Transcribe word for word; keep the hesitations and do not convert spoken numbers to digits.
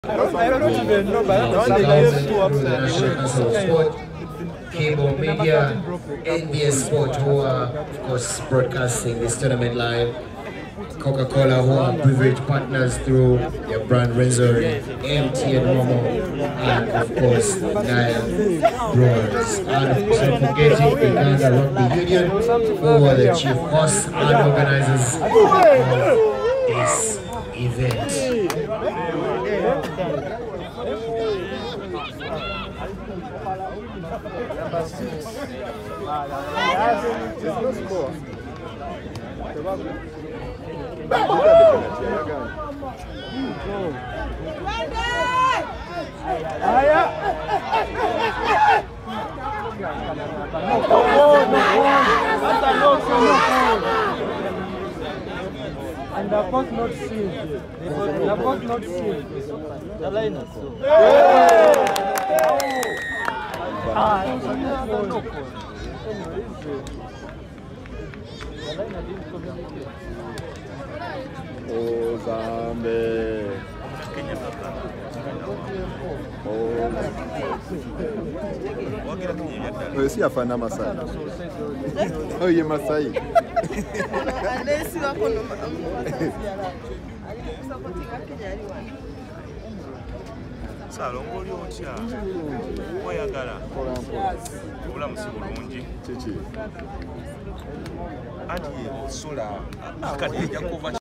Cable Media, N B S Sport, who are of course broadcasting this tournament live. Coca-Cola, who are beverage partners through their brand Renzori, M T N Momo, and of course Nile Brewers. And of course, not forgetting Uganda Rugby Union, who are the chief hosts and organizers of this event. And the pot not seen. The pot not seen. The line is so. Ah, the line didn't communicate. Oh, Zambe. Oh, si afana Masai. Oh, ye Masai. Unless you are going to Salongoli otya oyagala obulamu si bulungi Chichi. anti osula akadde ejja kuva